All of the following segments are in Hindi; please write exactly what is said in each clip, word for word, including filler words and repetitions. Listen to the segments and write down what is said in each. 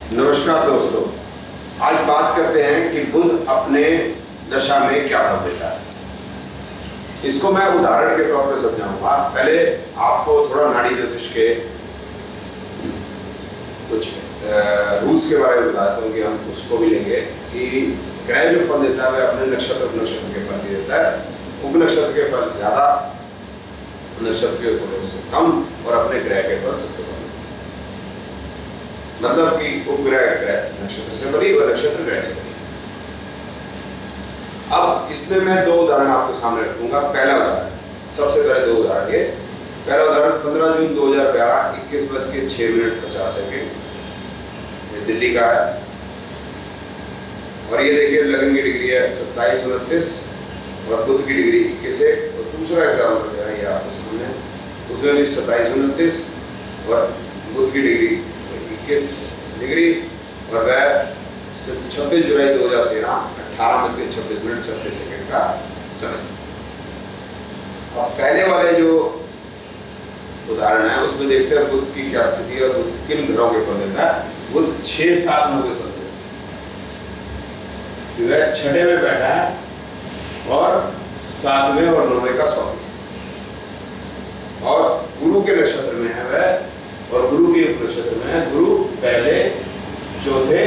नमस्कार दोस्तों, आज बात करते हैं कि बुध अपने दशा में क्या फल देता है। इसको मैं उदाहरण के तौर पे समझाऊंगा। पहले आपको थोड़ा नाड़ी ज्योतिष के कुछ रूल्स के बारे में बताता हूँ कि हम उसको भी लेंगे कि ग्रह जो फल देता है वह अपने नक्षत्र उपनक्षत्र के फल भी देता है। उपनक्षत्र के फल ज्यादा, नक्षत्र के थोड़े से कम, और अपने ग्रह के फल सबसे कम। मतलब कि उपग्रह ग्रह नक्षत्र से बनी और नक्षत्र ग्रह से बनी। अब इसमें मैं दो उदाहरण आपके सामने रखूंगा। पहला उदाहरण, सबसे पहले दो उदाहरण ये। पहला उदाहरण पंद्रह जून दो हजार ग्यारह इक्कीस बज के छह मिनट पचास सेकेंड दिल्ली का है। और ये देखिए लगन की डिग्री है सत्ताईस उनतीस और बुध की डिग्री इक्कीस एक। और दूसरा एग्जाम्पल जो है ये आपके सामने, उसमें भी सत्ताईस उनतीस और बुध की डिग्री इक्कीस डिग्री और वह छब्बीस जुलाई दो हजार तेरह अठारह बज के छब्बीस मिनट छत्तीस सेकेंड का समय। अब पहले वाले जो उदाहरण है उसमें देखते हैं बुध की क्या स्थिति है और बुध किन घरों के फल देता है। बुध छह सात नौ के फल देता है। वह छठे में बैठा है और सातवें और नौवें का स्वामी, और गुरु के नक्षत्र में है वह, और गुरु के नक्षत्र में है। गुरु पहले, चौथे,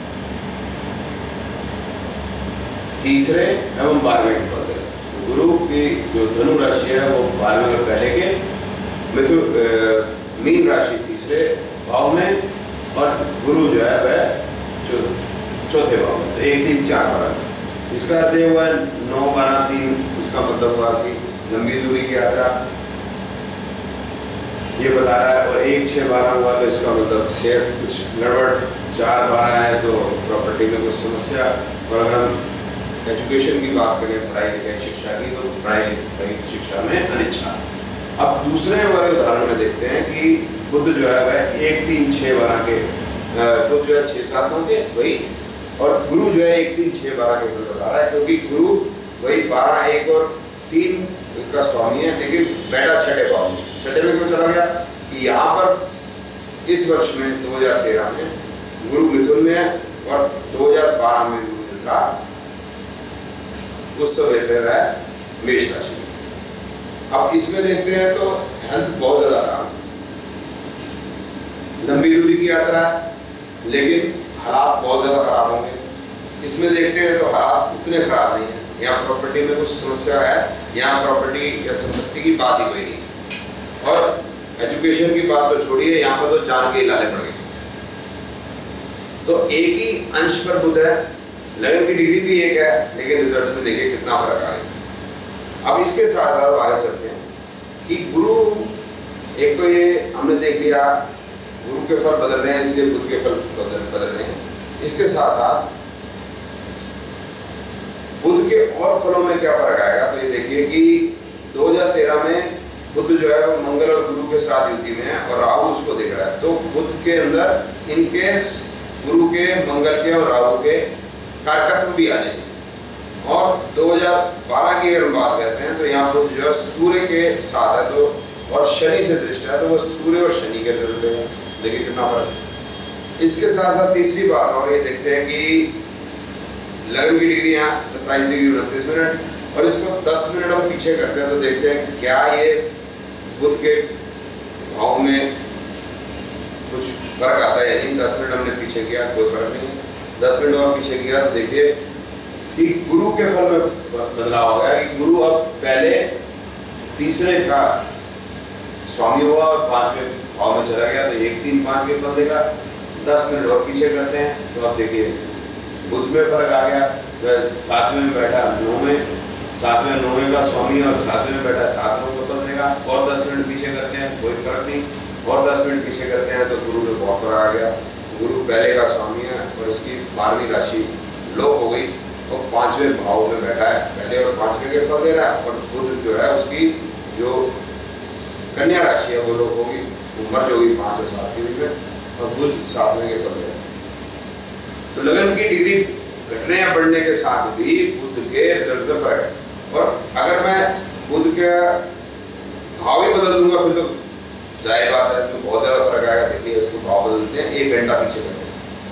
तीसरे एवं बारहवें के पद है। गुरु की जो धनु राशि है वो बारहवें और पहले के, मिथुन मीन राशि तीसरे भाव में, और गुरु जो है वह चौथे भाव में। तो एक तीन चार बारह, इसका अर्थ हुआ नौ बारह तीन। इसका मतलब हुआ कि लंबी दूरी की यात्रा ये बता रहा है। और एक छः बारह हुआ तो इसका मतलब सेहत कुछ गड़बड़। चार बारह है तो प्रॉपर्टी में कुछ समस्या। और अगर हम एजुकेशन की बात करें, पढ़ाई लिखाई शिक्षा की, तो पढ़ाई लिखाई शिक्षा में अनिच्छा। अब दूसरे वाले उदाहरण में देखते हैं कि बुध जो है वह एक तीन छः बारह के, बुध जो है छः सात नौ के वही, और गुरु जो है एक तीन छः बारह के बता रहा है, क्योंकि गुरु वही बारह एक और तीन का स्वामी है, लेकिन बैठा छठे भाव में। छठे में क्यों चला गया कि यहाँ पर इस वर्ष में दो हजार तेरह में गुरु मिथुन में है और दो हजार बारह में गुरु का उस समय पे है मेष राशि में। अब इसमें देखते हैं तो हेल्थ बहुत ज्यादा खराब, लंबी दूरी की यात्रा है, लेकिन हालात बहुत ज्यादा खराब होंगे। इसमें देखते हैं तो हालात उतने खराब नहीं है। यहाँ प्रॉपर्टी में कुछ समस्या है, यहाँ प्रॉपर्टी या संपत्ति की बात ही कोई नहीं। और एजुकेशन की बात तो छोड़िए, यहाँ पर तो जान के लाने पड़ गए। तो एक ही अंश पर बुध है, लगन की डिग्री भी एक है, लेकिन रिजल्ट्स में देखिए कितना फर्क आ गया। अब इसके साथ साथ आगे चलते हैं कि गुरु, एक तो ये हमने देख लिया गुरु के फल बदल रहे हैं, इसलिए बुध के फल बदल बदल रहे हैं। इसके साथ साथ बुध के और फलों में क्या फर्क आएगा, तो ये देखिए कि दो हजार तेरह में बुध जो है वो मंगल और गुरु के साथ युति में है और राहु उसको देख रहा है। तो बुध के अंदर इनके गुरु के, मंगल के और राहु के कारकत्व भी आ जाएंगे। और दो हजार बारह की अगर हम बात करते हैं तो यहाँ बुध जो है सूर्य के साथ है, तो और शनि से दृष्ट है, तो वो सूर्य और शनि के रिजल्ट देगा। देखिए कितना फर्क। इसके साथ साथ तीसरी बात और ये देखते हैं कि लगन की डिग्री यहाँ सत्ताईस डिग्री उनतीस मिनट, और इसको दस मिनट हम पीछे करते हैं तो देखते हैं क्या ये बुध के भाव में कुछ फर्क आता है या नहीं। दस मिनट हमने पीछे किया, कोई फर्क नहीं है। दस मिनट और पीछे किया तो देखिए कि गुरु के फल में बदलाव हो गया कि गुरु अब पहले तीसरे का स्वामी हुआ और पांचवें भाव में चला गया, तो एक तीन पाँच के फल देगा। दस मिनट और पीछे करते हैं तो अब देखिए बुध में फर्क आ गया, तो सातवें में बैठा नौ में, सातवें नौवें का स्वामी और सातवें में बैठा सात नौ को फल देगा। और दस मिनट पीछे करते हैं कोई फर्क नहीं, और दस मिनट पीछे करते हैं तो गुरु में बहुत फर्क आ गया। गुरु पहले का स्वामी है और इसकी बारहवीं राशि लोप हो गई और पांचवें भाव में बैठा है, पहले और पांचवें के फल दे रहा है। और बुध जो है उसकी जो कन्या राशि है वो लोप होगी, उम्र जो हुई पाँच और सात के बीच में, और बुध सातवें के फल दे रहा है। तो लगन की डिग्री घटने या बढ़ने के साथ भी बुध के रिजल्ट में फर्क है। और अगर मैं बुध के भाव ही बदल दूंगा फिर तो जाहिर बात है तो बहुत ज़्यादा फर्क आएगा। देखिए इसको भाव बदलते हैं, एक घंटा पीछे करते हैं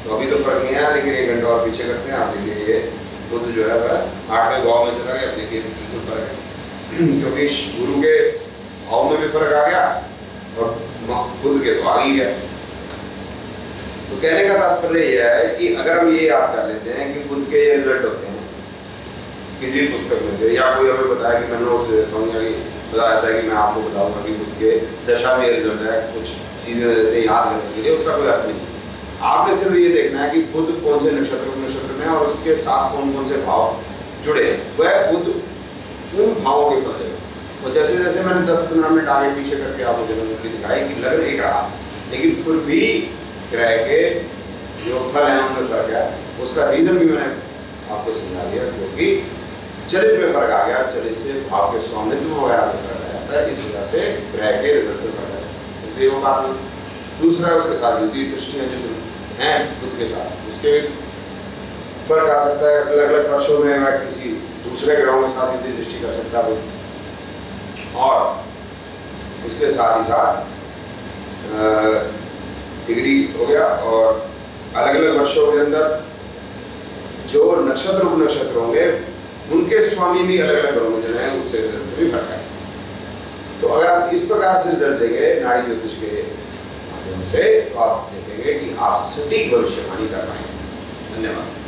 तो अभी तो फर्क नहीं आया, लेकिन एक घंटा और पीछे करते हैं। आप देखिए ये बुध जो है वह आठवें भाव में चला गया। देखिए बिल्कुल फर्क है क्योंकि गुरु के भाव में भी फर्क आ गया और बुध के तो आ ही गया। तो कहने का तात्पर्य यह है कि अगर हम ये याद कर लेते हैं कि बुध के ये रिजल्ट होते हैं किसी पुस्तक में से, या कोई हमें बताया कि मैं नोट्स देता हूँ, या बताया जाता है कि मैं आपको बताऊंगा कि बुध के दशा में रिजल्ट है, कुछ चीजें देते याद करने के लिए, उसका कोई अर्थ नहीं। आपने सिर्फ ये देखना है कि बुध कौन से नक्षत्र नक्षत्र में और उसके साथ कौन कौन से भाव जुड़े, वह बुध उन भावों के फल है। और जैसे जैसे मैंने दस पंद्रह मिनट आगे पीछे करके आपको जन्मकुंडली दिखाई कि लग्न एक रहा, लेकिन फिर भी ग्रह के जो फल हैं उनमें फर्क है। उसका रीजन भी मैंने आपको समझा दिया, क्योंकि चरित्र में फर्क आ गया, चरित्र से भाव के स्वामित्व वगैरह में फर्क आ जाता है, इस वजह से ग्रह के रिजल्ट में फर्क आता है। तो ये वो बात नहीं। दूसरा उसके साथ युति दृष्टियाँ जो हैं बुध के साथ, उसके भी फर्क आ सकता है। अलग अलग वर्षों में वह किसी दूसरे ग्रहों के साथ युति दृष्टि कर सकता है, और उसके साथ ही साथ डिग्री हो गया। और अलग अलग वर्षों के अंदर जो नक्षत्र उप नक्षत्र होंगे उनके स्वामी भी अलग अलग ग्रहों में जो है, उससे रिजल्ट में भी फर्क है। तो अगर आप इस प्रकार से रिजल्ट देंगे नाड़ी ज्योतिष के माध्यम से, तो आप देखेंगे कि आप सटीक भविष्यवाणी कर पाएंगे। धन्यवाद।